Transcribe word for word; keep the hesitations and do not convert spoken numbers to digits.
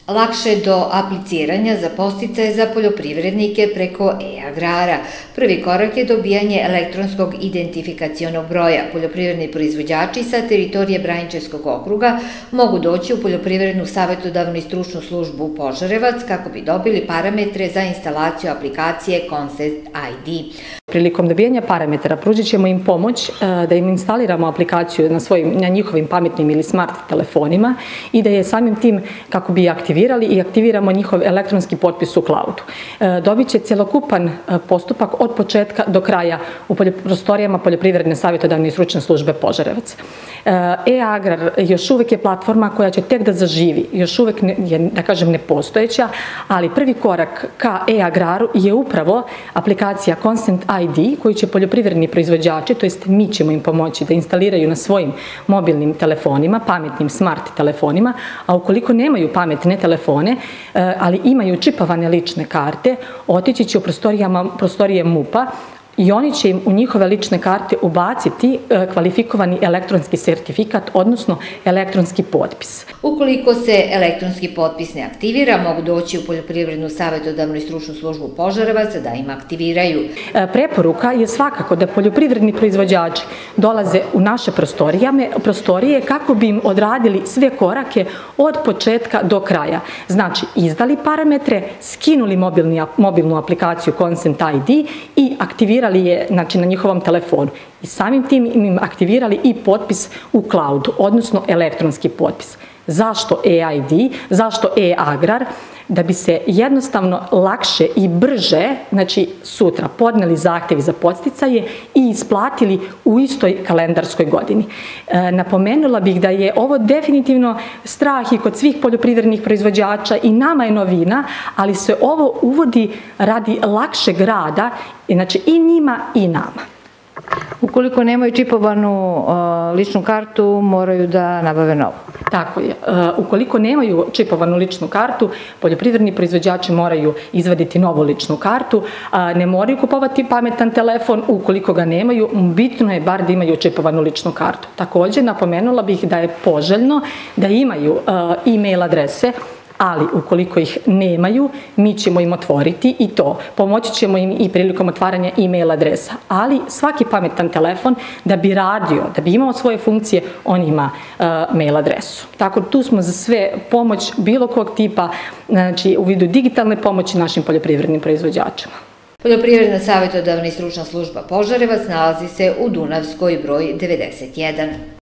Lakše do apliciranja za podsticaje za poljoprivrednike preko e-agrara. Prvi korak je dobijanje elektronskog identifikacionog broja. Poljoprivredni proizvođači sa teritorije Braničevskog okruga mogu doći u Poljoprivrednu savetodavnu i stručnu službu Požarevac kako bi dobili parametre za instalaciju aplikacije Consent I D. Prilikom dobijanja parametara pružit ćemo im pomoć da im instaliramo aplikaciju na, svojim, na njihovim pametnim ili smart telefonima i da je samim tim kako bi aktivirali i aktiviramo njihov elektronski potpis u cloudu. Dobit će celokupan postupak od početka do kraja u prostorijama Poljoprivredne savetodavne i stručne službe Požarevac. E-agrar još uvek je platforma koja će tek da zaživi, još uvek je, da kažem, nepostojeća, ali prvi korak ka e-agraru je upravo aplikacija Consent I D koju će poljoprivredni proizvođači, to jest mi ćemo im pomoći da instaliraju na svojim mobilnim telefonima, pametnim smart telefonima, a ukoliko nemaju pametne telefone, ali imaju čipovane lične karte, otići će u prostorije MUP-a i oni će im u njihove lične karte ubaciti kvalifikovani elektronski sertifikat, odnosno elektronski potpis. Ukoliko se elektronski potpis ne aktivira, mogu doći u Poljoprivrednu savetodavnu i stručnu službu Požarevac da im aktiviraju. Preporuka je svakako da poljoprivredni proizvođači dolaze u naše prostorije kako bi im odradili sve korake od početka do kraja. Znači, izdali parametre, skinuli mobilnu aplikaciju Consent I D i aktivirali je, znači, na njihovom telefonu. I samim tim im aktivirali i potpis u cloudu, odnosno elektronski potpis. Zašto e I D? Zašto e-agrar? Da bi se jednostavno lakše i brže, znači sutra, podneli zahtevi za podsticaje i isplatili u istoj kalendarskoj godini. E, napomenula bih da je ovo definitivno strah i kod svih poljoprivrednih proizvođača i nama je novina, ali se ovo uvodi radi lakšeg rada, znači i njima i nama. Ukoliko nemaju čipovanu ličnu kartu, moraju da nabave novu. Tako je. Ukoliko nemaju čipovanu ličnu kartu, poljoprivredni proizvođači moraju izvaditi novu ličnu kartu, ne moraju kupovati pametan telefon, ukoliko ga nemaju, bitno je bar da imaju čipovanu ličnu kartu. Također, napomenula bih da je poželjno da imaju e-mail adrese, ali ukoliko ih nemaju, mi ćemo im otvoriti i to. Pomoći ćemo im i prilikom otvaranja e-mail adresa. Ali svaki pametan telefon da bi radio, da bi imao svoje funkcije, on ima uh, mail adresu. Tako tu smo za sve pomoć bilo kog tipa, znači u vidu digitalne pomoći našim poljoprivrednim proizvođačima. Poljoprivredna savetodavna i stručna služba Požarevac nalazi se u Dunavskoj broj devedeset jedan.